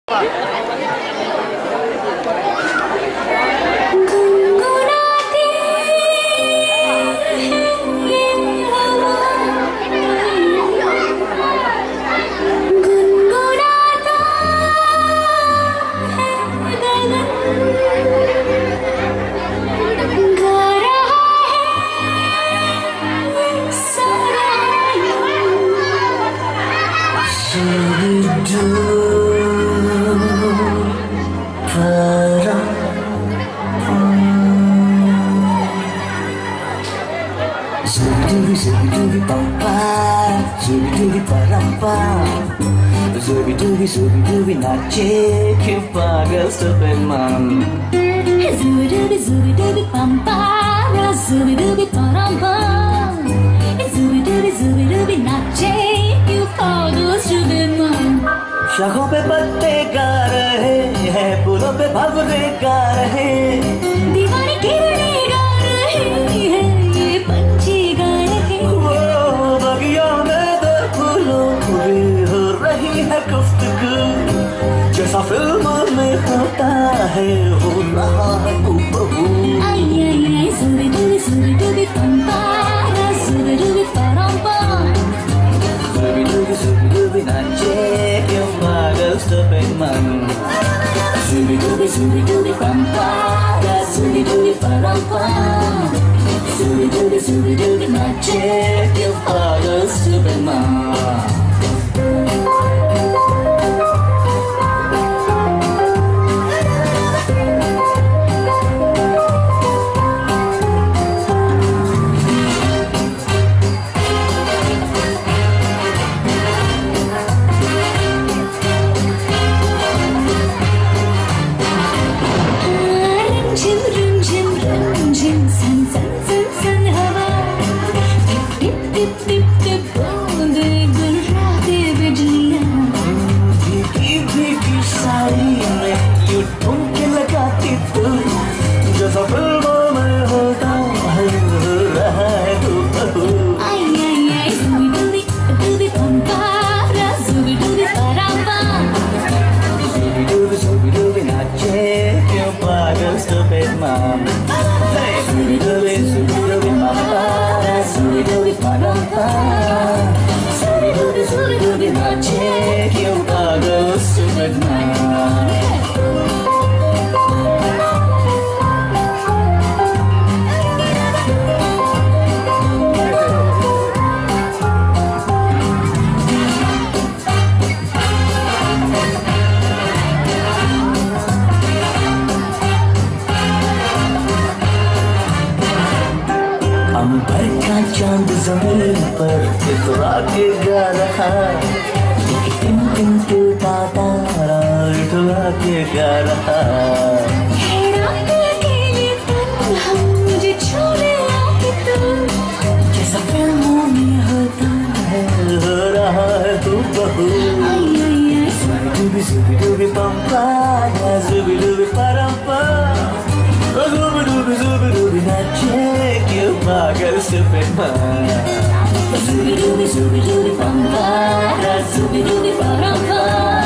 Zubi nache que paga Superman. Zubi pampara, zubi parampa. Zubi nache que paga Superman. शाखों पे पत्ते गा रहे हैं, फूलों पे भंवरे गा रहे, दीवाने किरने गा रहे हैं, ये पंछी गा रहे। वो बगियों में दो फूलों पूरी हो रही है गुफ्तगू, जैसा फिल्म में होता है हो रहा है हूबहू। आई आई आई zubi pampara, zubi parampa. Zubi nache que paga Superman. Zubi pampara, zubi parampa. Zubi nache que paga Superman. चांद जमीन पर इतरा के गा रहा, टिम टिम टूटा तारा इतरा के गा रहा। मुझे छोड़े आके तुम, जैसा फिल्मों में होता है हो रहा है हूबहू। Zubi pampa, zubi parampa. Zubi nache que paga Superman. Zubi pampara, zubi parampa.